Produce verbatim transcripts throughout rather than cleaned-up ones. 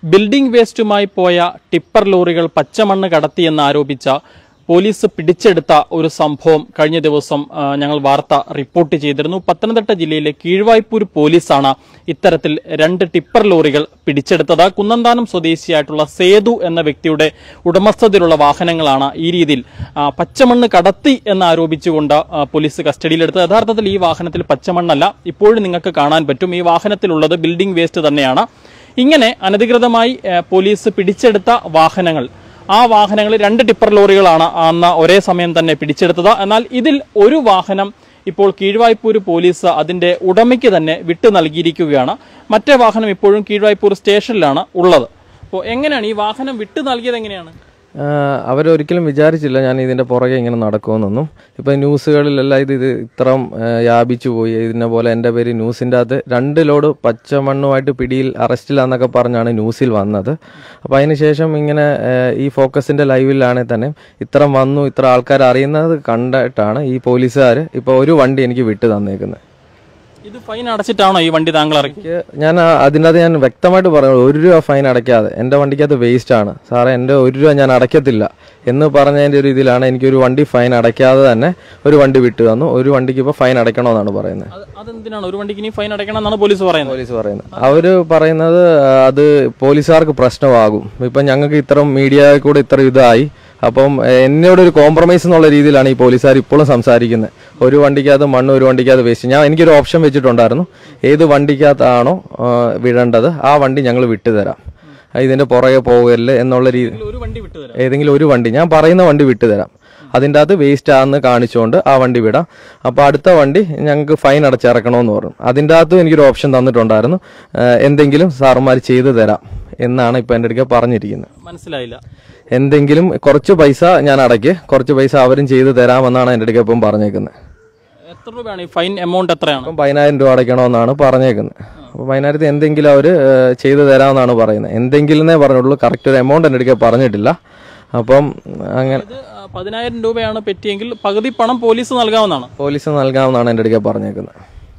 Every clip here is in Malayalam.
ബിൽഡിംഗ് വേസ്റ്റുമായി പോയ ടിപ്പർ ലോറികൾ പച്ചമണ്ണ് കടത്തിയെന്നാരോപിച്ച പോലീസ് പിടിച്ചെടുത്ത ഒരു സംഭവം കഴിഞ്ഞ ദിവസം ഞങ്ങൾ വാർത്ത റിപ്പോർട്ട് ചെയ്തിരുന്നു. പത്തനംതിട്ട ജില്ലയിലെ കീഴ്വായ്പൂർ പോലീസാണ് ഇത്തരത്തിൽ രണ്ട് ടിപ്പർ ലോറികൾ പിടിച്ചെടുത്തത്. കുന്നന്താനം സ്വദേശിയായിട്ടുള്ള സേതു എന്ന വ്യക്തിയുടെ ഉടമസ്ഥതയിലുള്ള വാഹനങ്ങളാണ് ഈ രീതിയിൽ പച്ചമണ്ണ് കടത്തി എന്നാരോപിച്ചുകൊണ്ട് പോലീസ് കസ്റ്റഡിയിലെടുത്തത്. യഥാർത്ഥത്തിൽ ഈ വാഹനത്തിൽ പച്ചമണ്ണല്ല, ഇപ്പോഴും നിങ്ങൾക്ക് കാണാൻ പറ്റും. ഈ വാഹനത്തിലുള്ളത് ബിൽഡിംഗ് വേസ്റ്റ് തന്നെയാണ്. ഇങ്ങനെ അനധികൃതമായി പോലീസ് പിടിച്ചെടുത്ത വാഹനങ്ങൾ, ആ വാഹനങ്ങൾ രണ്ട് ടിപ്പർ ലോറികളാണ് അന്ന് ഒരേ സമയം തന്നെ പിടിച്ചെടുത്തത്. എന്നാൽ ഇതിൽ ഒരു വാഹനം ഇപ്പോൾ കീഴ്വായ്പൂർ പോലീസ് അതിന്റെ ഉടമയ്ക്ക് തന്നെ വിട്ടു നൽകിയിരിക്കുകയാണ്. മറ്റേ വാഹനം ഇപ്പോഴും കീഴ്വായ്പൂർ സ്റ്റേഷനിലാണ് ഉള്ളത്. അപ്പോൾ എങ്ങനെയാണ് ഈ വാഹനം വിട്ടു നൽകിയത്? എങ്ങനെയാണ്? അവരൊരിക്കലും വിചാരിച്ചില്ല ഞാൻ ഇതിൻ്റെ പുറകെ ഇങ്ങനെ നടക്കുമെന്നൊന്നും. ഇപ്പം ന്യൂസുകളിലെല്ലാം ഇത് ഇത് ഇത്രയും വ്യാപിച്ചു പോയി. ഇതിനെ പോലെ എൻ്റെ പേര് ന്യൂസിൻ്റെ അകത്ത് രണ്ട് ലോഡ് പച്ചമണ്ണുമായിട്ട് പിടിയിൽ അറസ്റ്റിലാന്നൊക്കെ പറഞ്ഞാണ് ന്യൂസിൽ വന്നത്. അപ്പോൾ അതിന് ശേഷം ഇങ്ങനെ ഈ ഫോക്കസിൻ്റെ ലൈവിലാണെങ്കിൽ തന്നെ ഇത്ര വന്നു, ഇത്ര ആൾക്കാർ അറിയുന്നത് കണ്ടിട്ടാണ് ഈ പോലീസുകാർ ഇപ്പോൾ ഒരു വണ്ടി എനിക്ക് വിട്ടു തന്നേക്കുന്നത്. ഇത് ഫൈൻ അടച്ചിട്ടാണോ ഈ വണ്ടി താങ്കൾ ഇറക്കി? ഞാൻ അതിനകത്ത് ഞാൻ വ്യക്തമായിട്ട് പറഞ്ഞു, ഒരു രൂപ ഫൈൻ അടയ്ക്കാതെ എൻ്റെ വണ്ടിക്കകത്ത് വേസ്റ്റ് ആണ് സാറേ, എൻ്റെ ഒരു രൂപ ഞാൻ അടയ്ക്കത്തില്ല എന്ന് പറഞ്ഞതിൻ്റെ ഒരു ഇതിലാണ് എനിക്കൊരു വണ്ടി ഫൈൻ അടയ്ക്കാതെ തന്നെ ഒരു വണ്ടി വിട്ടു തന്നു. ഒരു വണ്ടിക്ക് ഇപ്പോൾ ഫൈൻ അടയ്ക്കണമെന്നാണ് പറയുന്നത്. അതെന്തിനാണ് ഒരു വണ്ടിക്ക് ഇനി ഫൈൻ അടയ്ക്കണം എന്നാണ് പോലീസ് പറയുന്നത്? പോലീസ് പറയുന്നത് അവർ പറയുന്നത് അത് പോലീസുകാർക്ക് പ്രശ്നമാകും. ഇപ്പം ഞങ്ങൾക്ക് ഇത്ര മീഡിയയിൽ കൂടെ ഇത്ര ഇതായി, അപ്പം എന്നോടൊരു കോംപ്രമൈസ് എന്നുള്ള രീതിയിലാണ് ഈ പോലീസുകാർ ഇപ്പോഴും സംസാരിക്കുന്നത്. ഒരു വണ്ടിക്കകത്ത് മണ്ണ്, ഒരു വണ്ടിക്കകത്ത് വേസ്റ്റ്. ഞാൻ എനിക്കൊരു ഓപ്ഷൻ വെച്ചിട്ടുണ്ടായിരുന്നു, ഏത് വണ്ടിക്കകത്താണോ വിടേണ്ടത് ആ വണ്ടി ഞങ്ങൾ വിട്ടുതരാം, ഇതിന്റെ പുറകെ പോകല്ലേ എന്നുള്ള രീതി. ഏതെങ്കിലും ഒരു വണ്ടി, ഞാൻ പറയുന്ന വണ്ടി വിട്ടുതരാം, അതിൻ്റെ അകത്ത് വേസ്റ്റ് ആണെന്ന് കാണിച്ചുകൊണ്ട് ആ വണ്ടി വിടാം. അപ്പോൾ അടുത്ത വണ്ടി ഞങ്ങൾക്ക് ഫൈൻ അടച്ചിറക്കണമെന്ന് പറഞ്ഞു. അതിൻ്റെ അകത്തും എനിക്കൊരു ഓപ്ഷൻ തന്നിട്ടുണ്ടായിരുന്നു, എന്തെങ്കിലും സാറുമാർ ചെയ്തു തരാം എന്നാണ് ഇപ്പം എൻ്റെ അടുക്ക പറഞ്ഞിരിക്കുന്നത്. മനസ്സിലായില്ല. എന്തെങ്കിലും കുറച്ച് പൈസ ഞാൻ അടയ്ക്ക്, കുറച്ച് പൈസ അവരും ചെയ്തു തരാമെന്നാണ് എൻ്റെ അടുക്ക ഇപ്പം പറഞ്ഞേക്കുന്നത്. എത്ര രൂപയാണ് ഈ ഫൈൻ എമൗണ്ട്? എത്രയാണ്? ഇപ്പം പതിനായിരം രൂപ അടയ്ക്കണമെന്നാണ് പറഞ്ഞേക്കുന്നത്. അപ്പോൾ പതിനായിരത്തി എന്തെങ്കിലും അവർ ചെയ്തു തരാമെന്നാണ് പറയുന്നത്. എന്തെങ്കിലുമേ പറഞ്ഞുള്ളൂ, കറക്റ്റ് ഒരു എമൗണ്ട് എൻ്റെ അടുക്ക പറഞ്ഞിട്ടില്ല. അപ്പം അങ്ങനെ പതിനായിരം രൂപയാണ് പറ്റിയെങ്കിൽ പകുതി പണം പോലീസ് നൽകാവുന്നതാണ് പോലീസ് നൽകാമെന്നാണ് എൻ്റെ അടുക്ക പറഞ്ഞേക്കുന്നത്.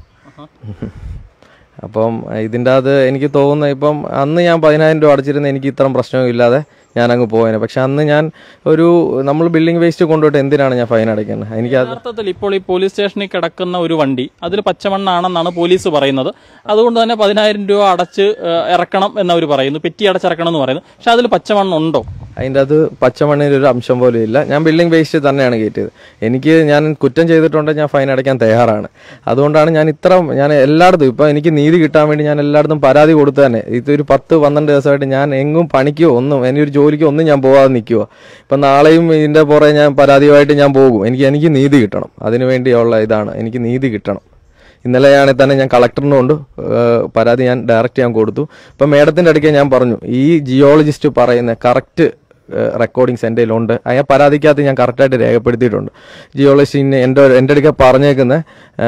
അപ്പം ഇതിൻ്റെ അത് എനിക്ക് തോന്നുന്നത്, ഇപ്പം അന്ന് ഞാൻ പതിനായിരം രൂപ അടച്ചിരുന്ന എനിക്ക് ഇത്രയും പ്രശ്നമില്ലാതെ ഞാൻ അങ്ങ് പോയേനെ. പക്ഷെ അന്ന് ഞാൻ ഒരു നമ്മൾ ബിൽഡിംഗ് വേസ്റ്റ് കൊണ്ടുപോയിട്ട് എന്തിനാണ് ഞാൻ ഫൈൻ അടയ്ക്കുന്നത്? എനിക്ക് യഥാർത്ഥത്തിൽ ഇപ്പോൾ ഈ പോലീസ് സ്റ്റേഷനിൽ കിടക്കുന്ന ഒരു വണ്ടി അതിൽ പച്ചമണ്ണാണെന്നാണ് പോലീസ് പറയുന്നത്. അതുകൊണ്ട് തന്നെ പതിനായിരം രൂപ അടച്ച് ഇറക്കണം എന്നവർ പറയുന്നു, പെറ്റി അടച്ചിറക്കണം എന്ന് പറയുന്നു. പക്ഷെ അതിൽ പച്ചമണ്ണുണ്ടോ? അതിൻ്റെ അത് പച്ചമണ്ണിന് ഒരു അംശം പോലും ഇല്ല. ഞാൻ ബിൽഡിംഗ് വേസ്റ്റ് തന്നെയാണ് കയറ്റിയത്. എനിക്ക് ഞാൻ കുറ്റം ചെയ്തിട്ടുണ്ടെങ്കിൽ ഞാൻ ഫൈൻ അടയ്ക്കാൻ തയ്യാറാണ്. അതുകൊണ്ടാണ് ഞാൻ ഇത്ര ഞാൻ എല്ലായിടത്തും ഇപ്പം എനിക്ക് നീതി കിട്ടാൻ വേണ്ടി ഞാൻ എല്ലായിടത്തും പരാതി കൊടുത്തു തന്നെ. ഇതൊരു പത്ത് പന്ത്രണ്ട് ദിവസമായിട്ട് ഞാൻ എങ്ങും പണിക്കോ ഒന്നും എൻ്റെ ഒരു ജോലിക്കോ ഒന്നും ഞാൻ പോകാതെ നിൽക്കുക. ഇപ്പം നാളെയും ഇതിൻ്റെ പുറകെ ഞാൻ പരാതിയുമായിട്ട് ഞാൻ പോകും. എനിക്ക് എനിക്ക് നീതി കിട്ടണം, അതിനു വേണ്ടിയുള്ള ഇതാണ്, എനിക്ക് നീതി കിട്ടണം. ഇന്നലെയാണെങ്കിൽ തന്നെ ഞാൻ കളക്ടറിന് കൊണ്ട് പരാതി ഞാൻ ഡയറക്റ്റ് ഞാൻ കൊടുത്തു. ഇപ്പം മേഡത്തിൻ്റെ അടുക്കെ ഞാൻ പറഞ്ഞു, ഈ ജിയോളജിസ്റ്റ് പറയുന്ന കറക്റ്റ് റെക്കോർഡിങ്സ് എൻ്റെ കയ്യിലുണ്ട്. ആ പരാതിക്കകത്ത് ഞാൻ കറക്റ്റായിട്ട് രേഖപ്പെടുത്തിയിട്ടുണ്ട്. ജിയോളജിസ്റ്റിനെ എൻ്റെ എൻ്റെ അടുക്ക പറഞ്ഞേക്കുന്ന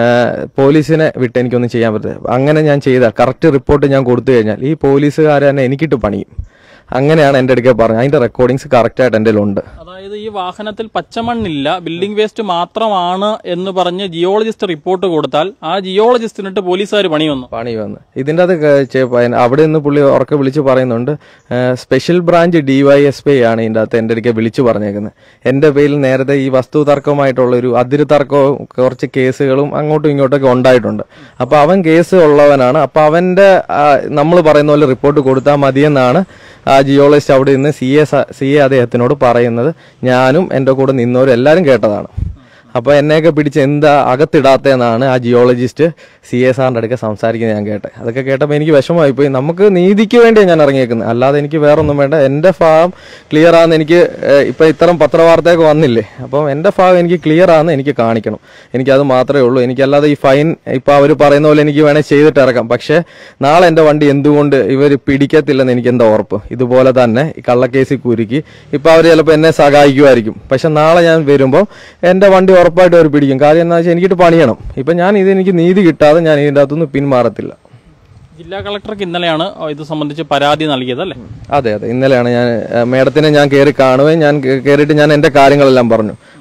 പോലീസിനെ വിട്ട് എനിക്കൊന്നും ചെയ്യാൻ പറ്റില്ല. അങ്ങനെ ഞാൻ ചെയ്താൽ കറക്റ്റ് റിപ്പോർട്ട് ഞാൻ കൊടുത്തു കഴിഞ്ഞാൽ ഈ പോലീസുകാർ തന്നെ എനിക്കിട്ട് പണിയും. അങ്ങനെയാണ് എൻ്റെ അടുക്ക പറഞ്ഞത്. അതിന്റെ റെക്കോർഡിങ്സ് കറക്റ്റ് ആയിട്ട് എൻ്റെ ഉണ്ട്. അതായത് ഈ വാഹനത്തിൽ പച്ചമണ്ണില്ല, ബിൽഡിംഗ് വേസ്റ്റ് മാത്രമാണ് എന്ന് പറഞ്ഞ് ജിയോളജിസ്റ്റ് റിപ്പോർട്ട് കൊടുത്താൽ ആ ജിയോളജിസ്റ്റിനിട്ട് പോലീസുകാർ പണി വന്നു പണി വന്നു ഇതിൻ്റെ അത് അവിടെ നിന്ന് പുള്ളി ഉറക്കെ വിളിച്ച് പറയുന്നുണ്ട്, സ്പെഷ്യൽ ബ്രാഞ്ച് ഡിവൈഎസ്പി ആണ് ഇതിൻ്റെ അകത്ത് എൻ്റെ അടുക്ക വിളിച്ചു പറഞ്ഞേക്കുന്നത്. എൻ്റെ പേരിൽ നേരത്തെ ഈ വസ്തു തർക്കമായിട്ടുള്ളൊരു അതിര് തർക്കവും കുറച്ച് കേസുകളും അങ്ങോട്ടും ഇങ്ങോട്ടൊക്കെ ഉണ്ടായിട്ടുണ്ട്. അപ്പോൾ അവൻ കേസ് ഉള്ളവനാണ്. അപ്പോൾ അവൻ്റെ നമ്മൾ പറയുന്ന പോലെ റിപ്പോർട്ട് കൊടുത്താൽ മതിയെന്നാണ് ആ ജിയോളജിസ്റ്റ് അവിടെ നിന്ന് സി എ സി എ അദ്ദേഹത്തിനോട് പറയുന്നത്. ഞാനും എൻ്റെ കൂടെ നിന്നവരും എല്ലാവരും കേട്ടതാണ്. അപ്പോൾ എന്നെയൊക്കെ പിടിച്ച് എന്താ അകത്തിടാത്തതെന്നാണ് ആ ജിയോളജിസ്റ്റ് സി എ സാറിൻ്റെ അടുക്ക സംസാരിക്കുന്നത് ഞാൻ കേട്ടെ. അതൊക്കെ കേട്ടപ്പോൾ എനിക്ക് വിഷമമായിപ്പോയി. നമുക്ക് നീതിക്ക് വേണ്ടിയാണ് ഞാൻ ഇറങ്ങിയേക്കുന്നത്, അല്ലാതെ എനിക്ക് വേറൊന്നും വേണ്ട. എൻ്റെ ഭാഗം ക്ലിയർ ആണെന്ന് എനിക്ക് ഇപ്പം ഇത്തരം പത്രവാർത്തയൊക്കെ വന്നില്ലേ, അപ്പം എൻ്റെ ഭാഗം എനിക്ക് ക്ലിയർ ആണെന്ന് എനിക്ക് കാണിക്കണം. എനിക്കത് മാത്രമേ ഉള്ളൂ. എനിക്കല്ലാതെ ഈ ഫൈൻ ഇപ്പം അവർ പറയുന്ന പോലെ എനിക്ക് വേണേൽ ചെയ്തിട്ട് ഇറക്കാം. പക്ഷേ നാളെ എൻ്റെ വണ്ടി എന്തുകൊണ്ട് ഇവർ പിടിക്കത്തില്ലെന്ന് എനിക്ക് എന്താ ഉറപ്പ്? ഇതുപോലെ തന്നെ ഈ കള്ളക്കേസിൽ കുരുക്കി ഇപ്പം അവർ ചിലപ്പോൾ എന്നെ സഹായിക്കുമായിരിക്കും. പക്ഷെ നാളെ ഞാൻ വരുമ്പോൾ എൻ്റെ വണ്ടി ഉറപ്പായിട്ട് അവർ പിടിക്കും. കാര്യം എന്താ വെച്ചാൽ എനിക്കിട്ട് പണിയണം. ഇപ്പം ഞാൻ ഇത് എനിക്ക് നീതി കിട്ടാതെ ഞാൻ ഇതിൻ്റെ അകത്തുനിന്ന് പിന്മാറത്തില്ല. ജില്ലാ കളക്ടർക്ക് ഇന്നലെയാണ് ഇത് സംബന്ധിച്ച് പരാതി നൽകിയത് അല്ലേ? അതെ അതെ ഇന്നലെയാണ് ഞാൻ മേഡത്തിനെ ഞാൻ കയറി കാണുകയും ഞാൻ കയറിയിട്ട് ഞാൻ എൻ്റെ കാര്യങ്ങളെല്ലാം പറഞ്ഞു.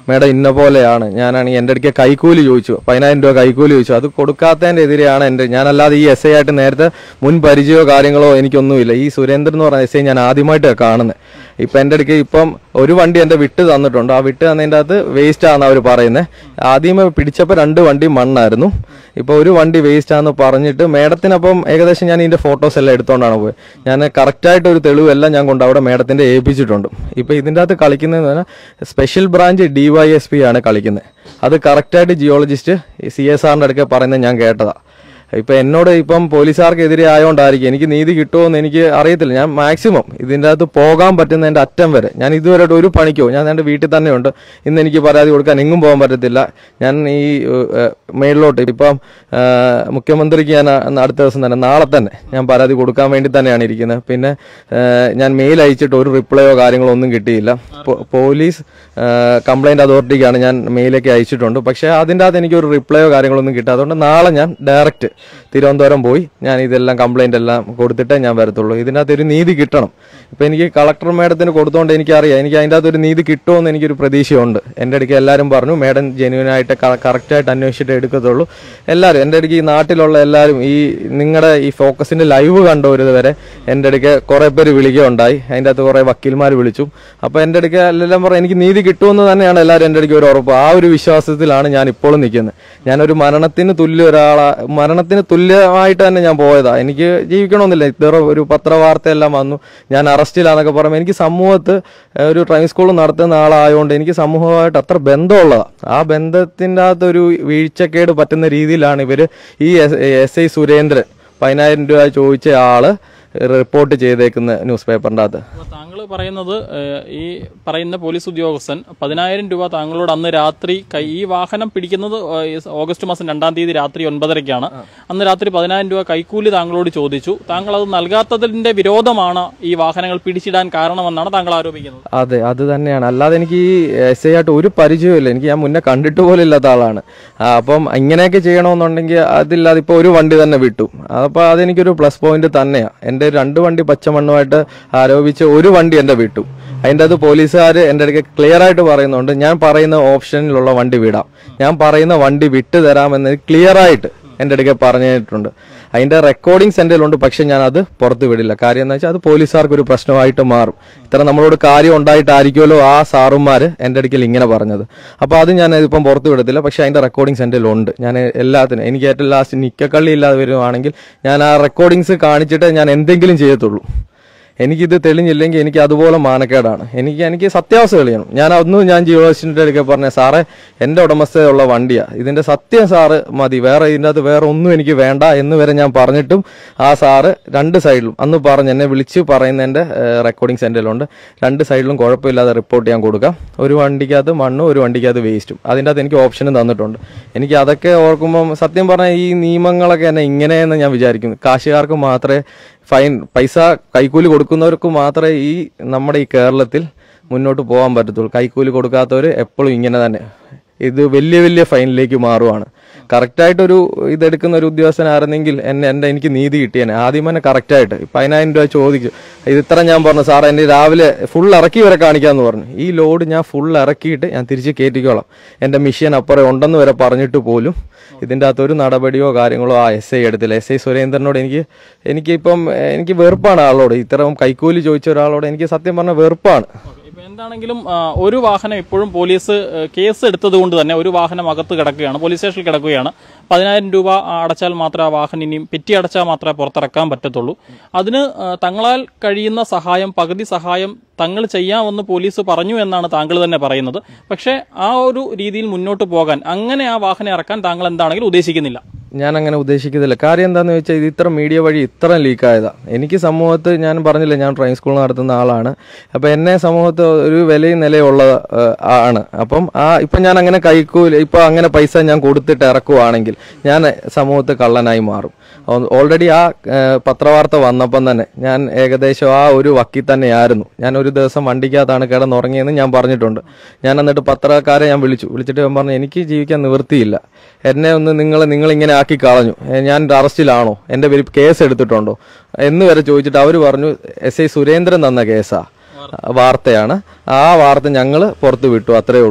മേഡം ഇന്ന പോലെയാണ്, ഞാനാണെങ്കിൽ എൻ്റെ അടുക്കെ കൈക്കൂലി ചോദിച്ചു, പതിനായിരം രൂപ കൈക്കൂലി ചോദിച്ചു. അത് കൊടുക്കാത്തതിൻ്റെ എതിരെയാണ് എൻ്റെ, ഞാനല്ലാതെ ഈ എസ് ഐ ആയിട്ട് നേരത്തെ മുൻ പരിചയമോ കാര്യങ്ങളോ എനിക്കൊന്നുമില്ല. ഈ സുരേന്ദ്രൻ എന്ന് പറഞ്ഞ എസ് ഐ ഞാൻ ആദ്യമായിട്ടാണ് കാണുന്നത്. ഇപ്പം എൻ്റെ അടുക്ക് ഇപ്പം ഒരു വണ്ടി എൻ്റെ വിട്ട് തന്നിട്ടുണ്ട്. ആ വിട്ട് തന്നതിൻ്റെ അകത്ത് വേസ്റ്റ് ആണെന്ന് അവർ പറയുന്നത്. ആദ്യമേ പിടിച്ചപ്പോൾ രണ്ട് വണ്ടി മണ്ണായിരുന്നു, ഇപ്പോൾ ഒരു വണ്ടി വേസ്റ്റ് ആണെന്ന് പറഞ്ഞിട്ട് മേഡത്തിനപ്പം ഏകദേശം ഞാൻ ഇതിൻ്റെ ഫോട്ടോസ് എല്ലാം എടുത്തുകൊണ്ടാണ് പോയത്. ഞാൻ കറക്റ്റായിട്ട് ഒരു തെളിവെല്ലാം ഞാൻ കൊണ്ട് അവിടെ മേഡത്തിൻ്റെ ഏൽപ്പിച്ചിട്ടുണ്ട്. ഇപ്പോൾ ഇതിൻ്റെ അകത്ത് കളിക്കുന്നതെന്ന് പറഞ്ഞാൽ special branch D Y S P ആണ് കളിക്കുന്നത്. അത് കറക്റ്റായിട്ട് ജിയോളജിസ്റ്റ് സി എസ് ആറിൻ്റെ അടുക്കെ പറയുന്നത് ഞാൻ കേട്ടതാണ്. ഇപ്പം എന്നോട് ഇപ്പം പോലീസുകാർക്കെതിരെ ആയതുകൊണ്ടായിരിക്കും എനിക്ക് നീതി കിട്ടുമോ എന്ന് എനിക്ക് അറിയത്തില്ല. ഞാൻ മാക്സിമം ഇതിൻ്റെ അകത്ത് പോകാൻ പറ്റുന്നതിൻ്റെ അറ്റം വരെ, ഞാൻ ഇതുവരെ ഒരു പണിക്കോ, ഞാൻ എൻ്റെ വീട്ടിൽ തന്നെ ഉണ്ട്. ഇന്ന് എനിക്ക് പരാതി കൊടുക്കാൻ എങ്ങും പോകാൻ പറ്റത്തില്ല. ഞാൻ ഈ മേളിലോട്ട് ഇപ്പം മുഖ്യമന്ത്രിക്ക് ഞാൻ അടുത്ത ദിവസം തന്നെ നാളെ തന്നെ ഞാൻ പരാതി കൊടുക്കാൻ വേണ്ടി തന്നെയാണ് ഇരിക്കുന്നത്. പിന്നെ ഞാൻ മെയിൽ അയച്ചിട്ട് ഒരു റിപ്ലൈയോ കാര്യങ്ങളോ ഒന്നും കിട്ടിയില്ല. പോലീസ് കംപ്ലൈൻറ്റ് അതോറിറ്റിക്കാണ് ഞാൻ മെയിലൊക്കെ അയച്ചിട്ടുണ്ട്. പക്ഷേ അതിൻ്റെ അകത്ത് എനിക്കൊരു റിപ്ലൈയോ കാര്യങ്ങളൊന്നും കിട്ടാത്തതുകൊണ്ട് അതുകൊണ്ട് നാളെ ഞാൻ ഡയറക്റ്റ് തിരുവനന്തപുരം പോയി ഞാൻ ഇതെല്ലാം കംപ്ലൈൻ്റ് എല്ലാം കൊടുത്തിട്ടേ ഞാൻ വരത്തുള്ളൂ. ഇതിനകത്ത് ഒരു നീതി കിട്ടണം. ഇപ്പം എനിക്ക് കളക്ടർ മേഡത്തിന് കൊടുത്തുകൊണ്ട് എനിക്കറിയാം എനിക്ക് അതിൻ്റെ അകത്തൊരു നീതി കിട്ടുമെന്ന് എനിക്കൊരു പ്രതീക്ഷയുണ്ട്. എൻ്റെ അടുക്ക് എല്ലാവരും പറഞ്ഞു മേഡം ജെന്യൂനായിട്ട് കറക്റ്റായിട്ട് അന്വേഷിച്ചിട്ട് എടുക്കത്തുള്ളൂ. എല്ലാവരും എൻ്റെ അടുക്ക് ഈ നാട്ടിലുള്ള എല്ലാവരും ഈ നിങ്ങളുടെ ഈ ഫോക്കസിൻ്റെ ലൈവ് കണ്ടവര് വരെ എൻ്റെ അടുക്ക് കുറേ പേര് വിളിക്കുകയുണ്ടായി. അതിൻ്റെ അകത്ത് കുറേ വക്കീൽമാർ വിളിച്ചു. അപ്പോൾ എൻ്റെ അടുക്ക് എല്ലാം പറഞ്ഞു എനിക്ക് നീതി കിട്ടുമെന്ന് തന്നെയാണ് എല്ലാവരും എൻ്റെ അടുക്ക് ഒരു ഉറപ്പ്. ആ ഒരു വിശ്വാസത്തിലാണ് ഞാൻ ഇപ്പോഴും നിൽക്കുന്നത്. ഞാനൊരു മരണത്തിന് തുല്യ ഒരാളാ മരണത്തിന് തുല്യമായിട്ട് തന്നെ ഞാൻ പോയതാ. എനിക്ക് ജീവിക്കണമെന്നില്ല. ഇത്ര ഒരു പത്രവാർത്തയെല്ലാം വന്നു ഞാൻ അറസ്റ്റിലാന്നൊക്കെ പറയുമ്പോൾ എനിക്ക് സമൂഹത്ത് ഒരു ഡ്രൈവിംഗ് സ്കൂൾ നടത്തുന്ന ആളായതുകൊണ്ട് എനിക്ക് സമൂഹമായിട്ട് അത്ര ബന്ധമുള്ളതാണ്. ആ ബന്ധത്തിൻ്റെ അകത്തൊരു വീഴ്ചക്കേട് പറ്റുന്ന രീതിയിലാണ് ഇവർ ഈ എസ് ഐ സുരേന്ദ്രൻ പതിനായിരം രൂപ ചോദിച്ച ആള് റിപ്പോർട്ട് ചെയ്തേക്കുന്ന ന്യൂസ് പേപ്പറിൻ്റെ അകത്ത്. താങ്കൾ പറയുന്നത് ഈ പറയുന്ന പോലീസ് ഉദ്യോഗസ്ഥൻ പതിനായിരം രൂപ താങ്കളോട് അന്ന് രാത്രി ഈ വാഹനം പിടിക്കുന്നത് ഓഗസ്റ്റ് മാസം രണ്ടാം തീയതി രാത്രി ഒൻപതരയ്ക്കാണ്. അന്ന് രാത്രി പതിനായിരം രൂപ കൈക്കൂലി താങ്കളോട് ചോദിച്ചു. താങ്കൾ അത് നൽകാത്തതിന്റെ വിരോധമാണ് ഈ വാഹനങ്ങൾ പിടിച്ചിടാൻ കാരണമെന്നാണ് താങ്കൾ ആരോപിക്കുന്നത്. അതെ, അത് തന്നെയാണ്. അല്ലാതെ എനിക്ക് ഈ എസ് ഐ ആയിട്ട് ഒരു പരിചയമില്ല. എനിക്ക് ഞാൻ മുന്നേ കണ്ടിട്ട് പോലും ഇല്ലാത്ത ആളാണ്. അപ്പം ഇങ്ങനെയൊക്കെ ചെയ്യണമെന്നുണ്ടെങ്കിൽ അതില്ലാതെ ഇപ്പോൾ ഒരു വണ്ടി തന്നെ വിട്ടു. അപ്പോൾ അതെനിക്കൊരു പ്ലസ് പോയിന്റ് തന്നെയാണ്. എൻ്റെ രണ്ട് വണ്ടി പച്ചമണ്ണുമായിട്ട് ആരോപിച്ച് ഒരു വണ്ടി എൻ്റെ വിട്ടു. അതിൻ്റെ അത് പോലീസുകാർ എൻ്റെ അടുക്ക് ക്ലിയർ ആയിട്ട് പറയുന്നുണ്ട് ഞാൻ പറയുന്ന ഓപ്ഷനിലുള്ള വണ്ടി വിടാം, ഞാൻ പറയുന്ന വണ്ടി വിട്ടു തരാമെന്ന് ക്ലിയർ ആയിട്ട് എൻ്റെ അടുക്കെ പറഞ്ഞിട്ടുണ്ട്. അതിൻ്റെ റെക്കോർഡിങ്സ് എൻ്റെ ഉണ്ട്. പക്ഷെ ഞാൻ അത് പുറത്ത് വിടില്ല. കാര്യം എന്ന് വെച്ചാൽ അത് പോലീസുകാർക്ക് ഒരു പ്രശ്നമായിട്ട് മാറും. ഇത്ര നമ്മളോട് കാര്യം ഉണ്ടായിട്ടായിരിക്കുമല്ലോ ആ സാറുമാർ എൻ്റെ അടുക്കൽ ഇങ്ങനെ പറഞ്ഞത്. അപ്പോൾ അത് ഞാൻ ഇപ്പം പുറത്ത് വിടത്തില്ല. പക്ഷെ അതിൻ്റെ റെക്കോർഡിങ്സ് എൻ്റെ ഉണ്ട്. ഞാൻ എല്ലാത്തിനും എനിക്ക് ഏറ്റവും ലാസ്റ്റ് നിക്കക്കള്ളി ഇല്ലാതെ വരുവാണെങ്കിൽ ഞാൻ ആ റെക്കോർഡിങ്സ് കാണിച്ചിട്ട് ഞാൻ എന്തെങ്കിലും ചെയ്യത്തുള്ളൂ. എനിക്കിത് തെളിഞ്ഞില്ലെങ്കിൽ എനിക്ക് അതുപോലെ മാനക്കേടാണ്. എനിക്ക് എനിക്ക് സത്യാവസ്ഥ തെളിയണം. ഞാൻ അന്ന് ഞാൻ ജിയോളജിസ്റ്റിൻ്റെ അടുക്കെ പറഞ്ഞ സാറേ എൻ്റെ ഉടമസ്ഥയുള്ള വണ്ടിയാണ്, ഇതിൻ്റെ സത്യം സാറ് മതി, വേറെ ഇതിൻ്റെ അകത്ത് വേറെ ഒന്നും എനിക്ക് വേണ്ട എന്ന് വരെ ഞാൻ പറഞ്ഞിട്ടും ആ സാറ് രണ്ട് സൈഡിലും അന്ന് പറഞ്ഞ് എന്നെ വിളിച്ച് പറയുന്നതിൻ്റെ റെക്കോർഡിങ്സ് എൻ്റെ ഉണ്ട്. രണ്ട് സൈഡിലും കുഴപ്പമില്ലാതെ റിപ്പോർട്ട് ഞാൻ കൊടുക്കാം. ഒരു വണ്ടിക്കകത്ത് മണ്ണും ഒരു വണ്ടിക്കകത്ത് വേസ്റ്റും അതിൻ്റെ അകത്ത് എനിക്ക് ഓപ്ഷനും തന്നിട്ടുണ്ട്. എനിക്ക് അതൊക്കെ ഓർക്കുമ്പം സത്യം പറഞ്ഞാൽ ഈ നിയമങ്ങളൊക്കെ എന്നെ ഇങ്ങനെയെന്ന് ഞാൻ വിചാരിക്കുന്നു. കാശുകാർക്ക് മാത്രമേ ഫൈൻ പൈസ കൈക്കൂലി കൊടുക്കുന്നവർക്ക് മാത്രമേ ഈ നമ്മുടെ ഈ കേരളത്തിൽ മുന്നോട്ട് പോകാൻ പറ്റത്തുള്ളൂ. കൈക്കൂലി കൊടുക്കാത്തവർ എപ്പോഴും ഇങ്ങനെ തന്നെ ഇത് വലിയ വലിയ ഫൈനിലേക്ക് മാറുവാണ്. കറക്റ്റായിട്ടൊരു ഇതെടുക്കുന്ന ഒരു ഉദ്യോഗസ്ഥനായിരുന്നെങ്കിൽ എന്നെ എൻ്റെ എനിക്ക് നീതി കിട്ടിയേനെ. ആദ്യം തന്നെ കറക്റ്റായിട്ട് പതിനായിരം രൂപ ചോദിച്ചു. ഇത് ഇത്ര ഞാൻ പറഞ്ഞു സാറേ എൻ്റെ രാവിലെ ഫുൾ ഇറക്കി വരെ കാണിക്കാമെന്ന് പറഞ്ഞു. ഈ ലോഡ് ഞാൻ ഫുൾ ഇറക്കിയിട്ട് ഞാൻ തിരിച്ച് കയറ്റിക്കോളാം, എൻ്റെ മിഷ്യൻ അപ്പുറം ഉണ്ടെന്ന് വരെ പറഞ്ഞിട്ട് പോലും ഇതിൻ്റെ അകത്തൊരു നടപടിയോ കാര്യങ്ങളോ ആ എസ് ഐ എടുത്തില്ല. എസ് ഐ സുരേന്ദ്രനോട് എനിക്ക് എനിക്കിപ്പം എനിക്ക് വെറുപ്പാണ്. ആളോട് ഇത്രയും കൈക്കൂലി ചോദിച്ച ഒരാളോട് എനിക്ക് സത്യം പറഞ്ഞ വെറുപ്പാണ്. എന്താണെങ്കിലും ഒരു വാഹനം ഇപ്പോഴും പോലീസ് കേസ് എടുത്തത് കൊണ്ട് തന്നെ ഒരു വാഹനം അകത്ത് കിടക്കുകയാണ്, പോലീസ് സ്റ്റേഷനിൽ കിടക്കുകയാണ്. പതിനായിരം രൂപ അടച്ചാൽ മാത്രമേ ആ വാഹനം ഇനിയും പെറ്റി അടച്ചാൽ മാത്രമേ പുറത്തിറക്കാൻ പറ്റത്തുള്ളൂ. അതിന് തങ്ങളാൽ കഴിയുന്ന സഹായം, പകുതി സഹായം തങ്ങൾ ചെയ്യാമെന്ന് പോലീസ് പറഞ്ഞു എന്നാണ് താങ്കൾ തന്നെ പറയുന്നത്. പക്ഷേ ആ ഒരു രീതിയിൽ മുന്നോട്ട് പോകാൻ, അങ്ങനെ ആ വാഹനം ഇറക്കാൻ താങ്കൾ എന്താണെങ്കിലും ഉദ്ദേശിക്കുന്നില്ല. ഞാൻ അങ്ങനെ ഉദ്ദേശിക്കുന്നില്ല. കാര്യം എന്താണെന്ന് വെച്ചാൽ ഇത് ഇത്ര മീഡിയ വഴി ഇത്ര ലീക്കായതാണ്. എനിക്ക് സമൂഹത്ത് ഞാൻ പറഞ്ഞില്ല ഞാൻ ഡ്രൈവിംഗ് സ്കൂൾ നടത്തുന്ന ആളാണ്. അപ്പം എന്നെ സമൂഹത്ത് ഒരു വിലയും നിലയുള്ള ആണ്. അപ്പം ആ ഇപ്പം ഞാൻ അങ്ങനെ കൈക്കൂലി ഇപ്പം അങ്ങനെ പൈസ ഞാൻ കൊടുത്തിട്ട് ഇറക്കുവാണെങ്കിൽ ഞാൻ സമൂഹത്ത് കള്ളനായി മാറും. ഓൾറെഡി ആ പത്രവാർത്ത വന്നപ്പം തന്നെ ഞാൻ ഏകദേശം ആ ഒരു വക്കി തന്നെയായിരുന്നു. ഞാൻ ഒരു ദിവസം വണ്ടിക്കകത്താണ് കിടന്നുറങ്ങിയെന്ന് ഞാൻ പറഞ്ഞിട്ടുണ്ട്. ഞാൻ എന്നിട്ട് പത്രക്കാരെ ഞാൻ വിളിച്ചു വിളിച്ചിട്ട് ഞാൻ പറഞ്ഞു എനിക്ക് ജീവിക്കാൻ നിവൃത്തിയില്ല, എന്നെ ഒന്ന് നിങ്ങൾ നിങ്ങളിങ്ങനെ ആക്കി കളഞ്ഞു, ഞാൻ അറസ്റ്റിലാണോ, എൻ്റെ പേര് കേസ് എടുത്തിട്ടുണ്ടോ എന്ന് വരെ ചോദിച്ചിട്ട് അവർ പറഞ്ഞു എസ് ഐ സുരേന്ദ്രൻ തന്ന കേസാ വാർത്തയാണ്, ആ വാർത്ത ഞങ്ങൾ പുറത്തു വിട്ടു, അത്രേ ഉള്ളൂ.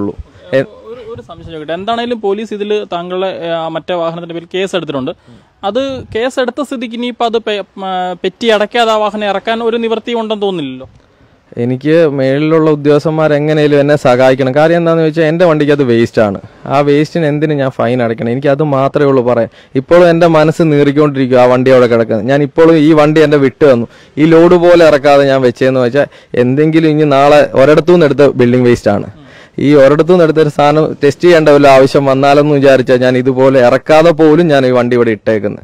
ഒരു സംശയം ചോദിക്കട്ടെ, എന്താണെങ്കിലും പോലീസ് ഇതിൽ താങ്കളുടെ മറ്റേ വാഹനത്തിന്റെ പേരിൽ കേസ് എടുത്തിട്ടുണ്ട്. അത് കേസ് എടുത്ത സ്ഥിതിക്ക് ഇനിയിപ്പോൾ അത് പെറ്റി അടയ്ക്കാതെ ആ വാഹനം ഇറക്കാൻ ഒരു നിവൃത്തി ഉണ്ടെന്ന് തോന്നുന്നില്ലല്ലോ. എനിക്ക് മേളിലുള്ള ഉദ്യോഗസ്ഥന്മാർ എങ്ങനെയും എന്നെ സഹായിക്കണം. കാര്യം എന്താണെന്ന് വെച്ചാൽ എൻ്റെ വണ്ടിക്ക് അത് വേസ്റ്റ് ആണ്. ആ വേസ്റ്റിന് എന്തിന് ഞാൻ ഫൈൻ അടയ്ക്കണം? എനിക്ക് അത് മാത്രമേ ഉള്ളൂ പറയാം. ഇപ്പോഴും എൻ്റെ മനസ്സ് നീറിക്കൊണ്ടിരിക്കും ആ വണ്ടി അവിടെ കിടക്കുന്നത്. ഞാൻ ഇപ്പോഴും ഈ വണ്ടി എൻ്റെ വിട്ടു തന്നു, ഈ ലോഡ് പോലെ ഇറക്കാതെ ഞാൻ വെച്ചതെന്ന് വെച്ചാൽ എന്തെങ്കിലും ഇനി നാളെ ഒരിടത്തു നിന്ന് എടുത്ത ബിൽഡിംഗ് വേസ്റ്റ് ആണ്. ഈ ഒരിടത്തു നിന്ന് എടുത്തൊരു സാധനം ടെസ്റ്റ് ചെയ്യേണ്ട വല്ല ആവശ്യം വന്നാലെന്ന് വിചാരിച്ചാൽ ഞാൻ ഇതുപോലെ ഇറക്കാതെ പോലും ഞാൻ ഈ വണ്ടി ഇവിടെ ഇട്ടേക്കുന്നത്.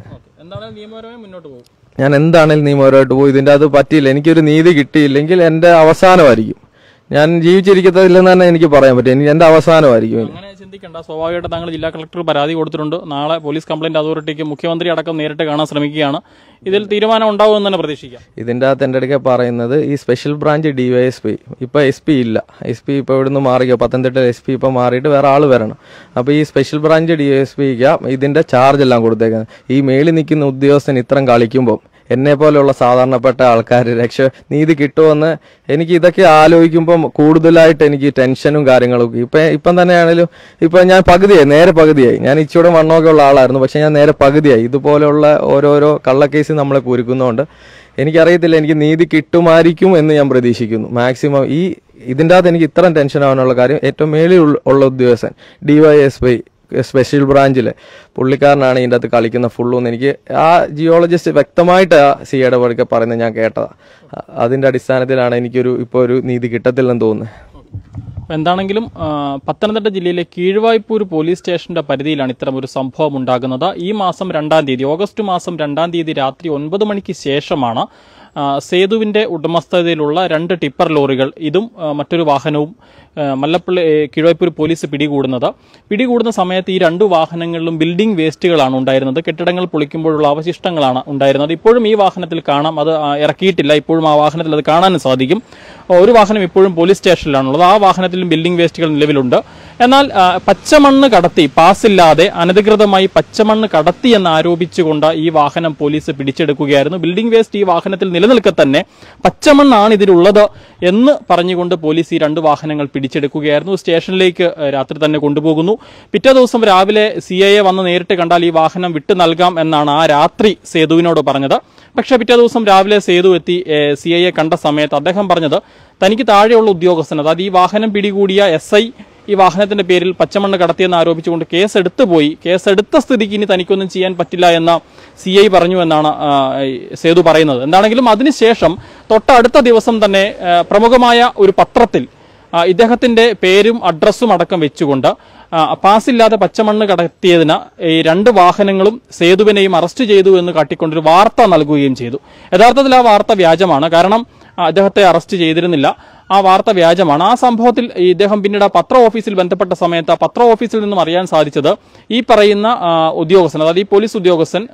ഞാൻ എന്താണെങ്കിലും നിയമപരമായിട്ട് പോകും. ഇതിൻ്റെ അത് പറ്റിയില്ല, എനിക്കൊരു നീതി കിട്ടിയില്ലെങ്കിൽ എൻ്റെ അവസാനമായിരിക്കും. ഞാൻ ജീവിച്ചിരിക്കത്തില്ലെന്ന് തന്നെ എനിക്ക് പറയാൻ പറ്റും. എനിക്ക് എൻ്റെ അവസാനമായിരിക്കും. അങ്ങനെ ചിന്തിക്കേണ്ട. സ്വാഭാവികമായിട്ട് താങ്കൾ ജില്ലാ കളക്ടർ പരാതി കൊടുത്തിട്ടുണ്ട്. നാളെ പോലീസ് കംപ്ലയിന്റ് അതോറിറ്റിക്ക് മുഖ്യമന്ത്രി അടക്കം നേരിട്ട് കാണാൻ ശ്രമിക്കുകയാണ്. ഇതിൽ തീരുമാനം ഉണ്ടാവുമെന്ന് തന്നെ പ്രതീക്ഷിക്കാം. ഇതിൻ്റെ അകത്ത് എൻ്റെ അടുക്കെ പറയുന്നത് ഈ സ്പെഷ്യൽ ബ്രാഞ്ച് ഡിവൈഎസ്പി ഇപ്പൊ എസ് പി ഇല്ല. എസ് പി ഇപ്പൊ ഇവിടുന്ന് മാറിയോ, പത്തനംതിട്ട എസ് പി ഇപ്പൊ മാറിയിട്ട് വേറെ ആള് വരണം. അപ്പൊ ഈ സ്പെഷ്യൽ ബ്രാഞ്ച് ഡിവൈഎസ്പിക്ക് ഇതിന്റെ ചാർജ് എല്ലാം കൊടുത്തേക്കുന്നത്. ഈ മേളിൽ നിൽക്കുന്ന ഉദ്യോഗസ്ഥൻ ഇത്രയും കളിക്കുമ്പോൾ എന്നെ പോലെയുള്ള സാധാരണപ്പെട്ട ആൾക്കാർ രക്ഷ നീതി കിട്ടുമെന്ന് എനിക്ക് ഇതൊക്കെ ആലോചിക്കുമ്പം കൂടുതലായിട്ട് എനിക്ക് ടെൻഷനും കാര്യങ്ങളും. ഇപ്പൊ ഇപ്പം തന്നെയാണെങ്കിലും ഇപ്പൊ ഞാൻ പകുതിയായി, നേരെ പകുതിയായി. ഞാൻ ഇച്ചിരി വണ്ണമൊക്കെ ഉള്ള ആളായിരുന്നു, പക്ഷെ ഞാൻ നേരെ പകുതിയായി. ഇതുപോലെയുള്ള ഓരോരോ കള്ളക്കേസ് നമ്മളെ കുരുക്കുന്നതുകൊണ്ട് എനിക്കറിയത്തില്ല, എനിക്ക് നീതി കിട്ടുമായിരിക്കും എന്ന് ഞാൻ പ്രതീക്ഷിക്കുന്നു. മാക്സിമം ഈ ഇതിൻ്റെ അകത്ത് എനിക്ക് ഇത്രയും ടെൻഷൻ ആവാനുള്ള കാര്യം ഏറ്റവും മേളിൽ ഉള്ള ഉദ്യോഗസ്ഥൻ ഡിവൈഎസ്പി സ്പെഷ്യൽ ബ്രാഞ്ചിൽ പുള്ളിക്കാരനാണ് ഇതിൻ്റെ അകത്ത് കളിക്കുന്ന ഫുള്ളൂന്ന് എനിക്ക് ആ ജിയോളജിസ്റ്റ് വ്യക്തമായിട്ട് ആ സി എയുടെ വഴിക്ക് പറയുന്നത് ഞാൻ കേട്ടതാണ്. അതിൻ്റെ അടിസ്ഥാനത്തിലാണ് എനിക്കൊരു ഇപ്പോൾ ഒരു നീതി കിട്ടത്തില്ലെന്ന് തോന്നുന്നത്. എന്താണെങ്കിലും പത്തനംതിട്ട ജില്ലയിലെ കീഴ്വായ്പൂർ പോലീസ് സ്റ്റേഷന്റെ പരിധിയിലാണ് ഇത്തരം ഒരു സംഭവം ഉണ്ടാകുന്നത്. ഈ മാസം രണ്ടാം തീയതി ഓഗസ്റ്റ് മാസം രണ്ടാം തീയതി രാത്രി ഒൻപത് മണിക്ക് ശേഷമാണ് സേതുവിന്റെ ഉടമസ്ഥതയിലുള്ള രണ്ട് ടിപ്പർ ലോറികൾ ഇതും മറ്റൊരു വാഹനവും മല്ലപ്പള്ളി കീഴ്വായ്പൂർ പോലീസ് പിടികൂടുന്നത്. പിടികൂടുന്ന സമയത്ത് ഈ രണ്ടു വാഹനങ്ങളിലും ബിൽഡിംഗ് വേസ്റ്റുകളാണ് ഉണ്ടായിരുന്നത്. കെട്ടിടങ്ങൾ പൊളിക്കുമ്പോഴുള്ള അവശിഷ്ടങ്ങളാണ് ഉണ്ടായിരുന്നത്. ഇപ്പോഴും ഈ വാഹനത്തിൽ കാണാം, അത് ഇറക്കിയിട്ടില്ല. ഇപ്പോഴും ആ വാഹനത്തിൽ അത് കാണാനും സാധിക്കും. ഒരു വാഹനം ഇപ്പോഴും പോലീസ് സ്റ്റേഷനിലാണുള്ളത്. ആ വാഹനത്തിലും ബിൽഡിംഗ് വേസ്റ്റുകൾ നിലവിലുണ്ട്. എന്നാൽ പച്ചമണ്ണ് കടത്തി പാസില്ലാതെ അനധികൃതമായി പച്ചമണ്ണ് കടത്തി എന്ന് ആരോപിച്ചുകൊണ്ട് ഈ വാഹനം പോലീസ് പിടിച്ചെടുക്കുകയായിരുന്നു. ബിൽഡിംഗ് വേസ്റ്റ് ഈ വാഹനത്തിൽ നിലനിൽക്കെ തന്നെ പച്ചമണ്ണാണ് ഇതിലുള്ളത് എന്ന് പറഞ്ഞുകൊണ്ട് പോലീസ് ഈ രണ്ട് വാഹനങ്ങൾ പിടിച്ചെടുക്കുകയായിരുന്നു. സ്റ്റേഷനിലേക്ക് രാത്രി തന്നെ കൊണ്ടുപോകുന്നു. പിറ്റേ ദിവസം രാവിലെ സി ഐ എ വന്ന് നേരിട്ട് കണ്ടാൽ ഈ വാഹനം വിട്ടു നൽകാം എന്നാണ് ആ രാത്രി സേതുവിനോട് പറഞ്ഞത്. പക്ഷേ പിറ്റേ ദിവസം രാവിലെ സേതു എത്തി സി ഐ എ കണ്ട സമയത്ത് അദ്ദേഹം പറഞ്ഞത് തനിക്ക് താഴെയുള്ള ഉദ്യോഗസ്ഥൻ, അതായത് ഈ വാഹനം പിടികൂടിയ എസ് ഐ ഈ വാഹനത്തിന്റെ പേരിൽ പച്ചമണ്ണ് കടത്തിയെന്ന് ആരോപിച്ചുകൊണ്ട് കേസെടുത്തു പോയി. കേസെടുത്ത സ്ഥിതിക്ക് ഇനി തനിക്കൊന്നും ചെയ്യാൻ പറ്റില്ല എന്ന് സി ഐ പറഞ്ഞു എന്നാണ് സേതു പറയുന്നത്. എന്താണെങ്കിലും അതിനുശേഷം തൊട്ടടുത്ത ദിവസം തന്നെ പ്രമുഖമായ ഒരു പത്രത്തിൽ ഇദ്ദേഹത്തിന്റെ പേരും അഡ്രസ്സും അടക്കം വെച്ചുകൊണ്ട് പാസില്ലാതെ പച്ചമണ്ണ് കടത്തിയതിന് ഈ രണ്ട് വാഹനങ്ങളും സേതുവിനെയും അറസ്റ്റ് ചെയ്തു എന്ന് കാട്ടിക്കൊണ്ടൊരു വാർത്ത നൽകുകയും ചെയ്തു. യഥാർത്ഥത്തിൽ ആ വാർത്ത വ്യാജമാണ്. കാരണം അദ്ദേഹത്തെ അറസ്റ്റ് ചെയ്തിരുന്നില്ല. ആ വാർത്ത വ്യാജമാണ്. ആ സംഭവത്തിൽ ഇദ്ദേഹം പിന്നീട് പത്ര ഓഫീസിൽ ബന്ധപ്പെട്ട സമയത്ത് ആ പത്ര ഓഫീസിൽ നിന്നും അറിയാൻ സാധിച്ചത് ഈ പറയുന്ന ഉദ്യോഗസ്ഥൻ, അതായത് ഈ പോലീസ് ഉദ്യോഗസ്ഥൻ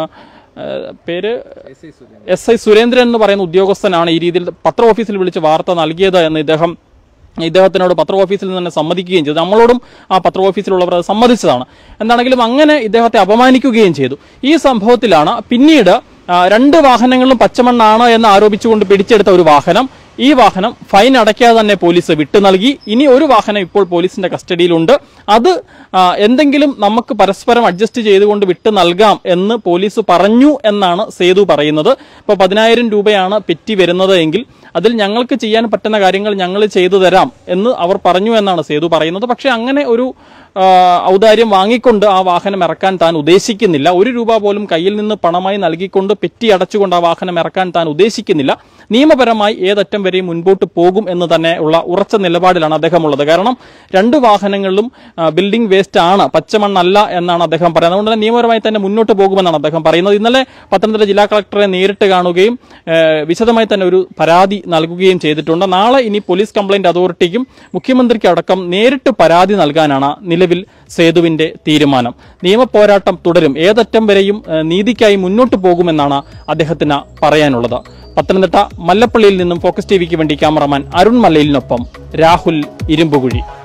പേര് എസ് ഐ സുരേന്ദ്രൻ എന്ന് പറയുന്ന ഉദ്യോഗസ്ഥനാണ് ഈ രീതിയിൽ പത്ര ഓഫീസിൽ വിളിച്ച് വാർത്ത നൽകിയത് എന്ന് ഇദ്ദേഹം ഇദ്ദേഹത്തിനോട് പത്ര ഓഫീസിൽ നിന്ന് തന്നെ സമ്മതിക്കുകയും ചെയ്തു. നമ്മളോടും ആ പത്ര ഓഫീസിലുള്ളവർ അത് സമ്മതിച്ചതാണ്. എന്താണെങ്കിലും അങ്ങനെ ഇദ്ദേഹത്തെ അപമാനിക്കുകയും ചെയ്തു. ഈ സംഭവത്തിലാണ് പിന്നീട് രണ്ട് വാഹനങ്ങളും പച്ചമണ്ണാണ് എന്ന് ആരോപിച്ചുകൊണ്ട് പിടിച്ചെടുത്ത ഒരു വാഹനം, ഈ വാഹനം ഫൈൻ അടയ്ക്കാതെ തന്നെ പോലീസ് വിട്ടു നൽകി. ഇനി ഒരു വാഹനം ഇപ്പോൾ പോലീസിന്റെ കസ്റ്റഡിയിലുണ്ട്. അത് എന്തെങ്കിലും നമുക്ക് പരസ്പരം അഡ്ജസ്റ്റ് ചെയ്തുകൊണ്ട് വിട്ടു നൽകാം എന്ന് പോലീസ് പറഞ്ഞു എന്നാണ് സേതു പറയുന്നത്. ഇപ്പോൾ പതിനായിരം രൂപയാണ് പെറ്റി വരുന്നത് എങ്കിൽ അതിൽ ഞങ്ങൾക്ക് ചെയ്യാൻ പറ്റുന്ന കാര്യങ്ങൾ ഞങ്ങൾ ചെയ്തു തരാം എന്ന് അവർ പറഞ്ഞു എന്നാണ് സേതു പറയുന്നത്. പക്ഷെ അങ്ങനെ ഒരു ഔദാര്യം വാങ്ങിക്കൊണ്ട് ആ വാഹനം ഇറക്കാൻ താൻ ഉദ്ദേശിക്കുന്നില്ല. ഒരു രൂപ പോലും കയ്യിൽ നിന്ന് പണമായി നൽകിക്കൊണ്ട് പെറ്റി അടച്ചുകൊണ്ട് ആ വാഹനം ഇറക്കാൻ താൻ ഉദ്ദേശിക്കുന്നില്ല. നിയമപരമായി ഏതറ്റം വരെയും മുൻപോട്ട് പോകും എന്ന് തന്നെ ഉള്ള ഉറച്ച നിലപാടിലാണ് അദ്ദേഹമുള്ളത്. കാരണം രണ്ട് വാഹനങ്ങളിലും ബിൽഡിംഗ് വേസ്റ്റ് ആണ്, പച്ചമണ്ണല്ല എന്നാണ് അദ്ദേഹം പറയുന്നത്. അതുകൊണ്ട് തന്നെ നിയമപരമായി തന്നെ മുന്നോട്ട് പോകുമെന്നാണ് അദ്ദേഹം പറയുന്നത്. ഇന്നലെ പത്തനംതിട്ട ജില്ലാ കളക്ടറെ നേരിട്ട് കാണുകയും വിശദമായി തന്നെ ഒരു പരാതി നൽകുകയും ചെയ്തിട്ടുണ്ട്. നാളെ ഇനി പോലീസ് കംപ്ലയിന്റ് അതോറിറ്റിക്കും മുഖ്യമന്ത്രിക്കും അടക്കം നേരിട്ട് പരാതി നൽകാനാണ് നിലവിൽ സേതുവിന്റെ തീരുമാനം. നിയമപോരാട്ടം തുടരും, ഏതറ്റം വരെയും നീതിക്കായി മുന്നോട്ട് പോകുമെന്നാണ് അദ്ദേഹത്തിന് പറയാനുള്ളത്. പത്തനംതിട്ട മല്ലപ്പള്ളിയിൽ നിന്നും ഫോക്കസ് ടിവിക്ക് വേണ്ടി ക്യാമറമാൻ അരുൺ മല്ലയിലിനൊപ്പം രാഹുൽ ഇരുമ്പുകുഴി.